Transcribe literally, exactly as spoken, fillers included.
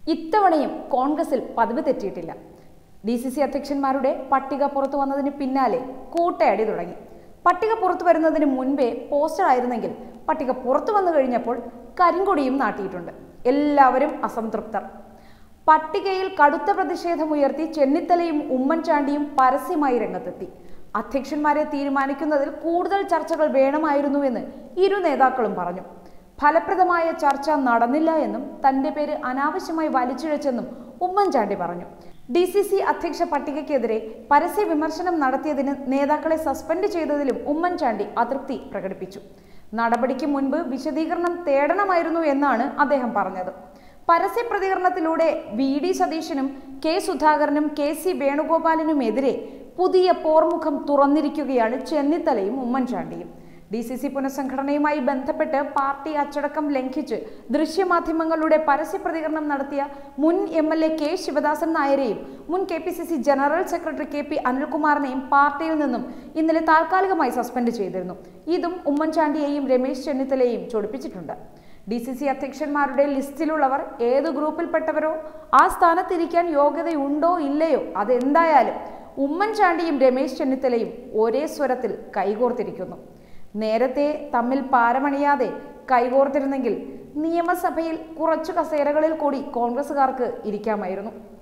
ഇത്തവണയും കോൺഗ്രസിൽ പതിവ് തെറ്റിയിട്ടില്ല. ഡി സി സി അധ്യക്ഷന്മാരുടെ പട്ടിക പുറത്തു വന്നതിന് പിന്നാലെ കൂട്ടയടി തുടങ്ങി. പട്ടിക പുറത്തു വരുന്നതിന് മുൻപേ പോസ്റ്റർ ആയിരുന്നെങ്കിൽ പട്ടിക പുറത്തു വന്നു കഴിഞ്ഞപ്പോൾ കരിങ്കൊടിയും നാട്ടിയിട്ടുണ്ട്. എല്ലാവരും അസംതൃപ്തർ. പട്ടികയിൽ കടുത്ത പ്രതിഷേധമുയർത്തി ചെന്നിത്തലയും ഉമ്മൻചാണ്ടിയും പരസ്യമായി രംഗത്തെത്തി. അധ്യക്ഷന്മാരെ തീരുമാനിക്കുന്നതിൽ കൂടുതൽ ചർച്ചകൾ വേണമായിരുന്നുവെന്ന് ഇരു നേതാക്കളും പറഞ്ഞു. ഫലപ്രദമായ ചർച്ച നടന്നില്ല എന്നും തന്റെ പേര് അനാവശ്യമായി വലിച്ചിഴച്ചെന്നും ഉമ്മൻചാണ്ടി പറഞ്ഞു. ഡി സി സി അധ്യക്ഷ പട്ടികയ്ക്കെതിരെ പരസ്യ വിമർശനം നടത്തിയതിന് നേതാക്കളെ സസ്പെൻഡ് ചെയ്തതിലും ഉമ്മൻചാണ്ടി അതൃപ്തി പ്രകടിപ്പിച്ചു. നടപടിക്ക് മുൻപ് വിശദീകരണം തേടണമായിരുന്നു എന്നാണ് അദ്ദേഹം പറഞ്ഞത്. പരസ്യ പ്രതികരണത്തിലൂടെ വി ഡി സതീശനും കെ സുധാകരനും കെ സി വേണുഗോപാലിനുമെതിരെ പുതിയ പോർമുഖം തുറന്നിരിക്കുകയാണ് ചെന്നിത്തലയും ഉമ്മൻചാണ്ടിയും. ഡി സി സി പുനഃസംഘടനയുമായി ബന്ധപ്പെട്ട് പാർട്ടി അച്ചടക്കം ലംഘിച്ച് ദൃശ്യമാധ്യമങ്ങളുടെ പരസ്യ പ്രതികരണം നടത്തിയ മുൻ M L A K Sivadasan നായരെയും മുൻ K P C C general secretary K P അനിൽകുമാറിനെയും പാർട്ടിയിൽ നിന്നും ഇന്നലെ താൽക്കാലികമായി സസ്പെൻഡ് ചെയ്തിരുന്നു. ഇതും ഉമ്മൻചാണ്ടിയെയും രമേശ് ചെന്നിത്തലയെയും ചൊടിപ്പിച്ചിട്ടുണ്ട്. ഡി സി സി അധ്യക്ഷന്മാരുടെ ലിസ്റ്റിലുള്ളവർ ഏതു ഗ്രൂപ്പിൽപ്പെട്ടവരോ ആ സ്ഥാനത്തിരിക്കാൻ യോഗ്യതയുണ്ടോ ഇല്ലയോ അതെന്തായാലും ഉമ്മൻചാണ്ടിയും രമേശ് ചെന്നിത്തലയും ഒരേ സ്വരത്തിൽ കൈകോർത്തിരിക്കുന്നു. നേരത്തെ തമ്മിൽ പാരമണിയാതെ കൈകോർത്തിരുന്നെങ്കിൽ നിയമസഭയിൽ കുറച്ചു കസേരകളിൽ കൂടി കോൺഗ്രസുകാർക്ക് ഇരിക്കാമായിരുന്നു.